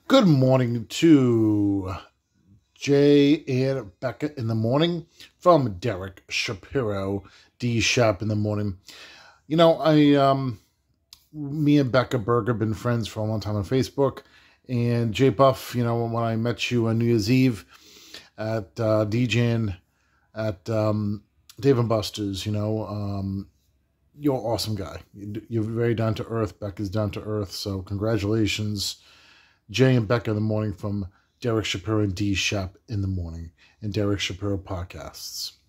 Good morning to Jay and Bekah in the morning from Derek Shapiro, D Shap in the morning. Me and Becca Berg have been friends for a long time on Facebook. And Jay Buff, when I met you on New Year's Eve at DJing at Dave and Buster's, you're an awesome guy. You're very down to earth. Becca's down to earth. So congratulations, Jay and Becca in the morning from Derek Shapiro and D Shap in the morning and Derek Shapiro podcasts.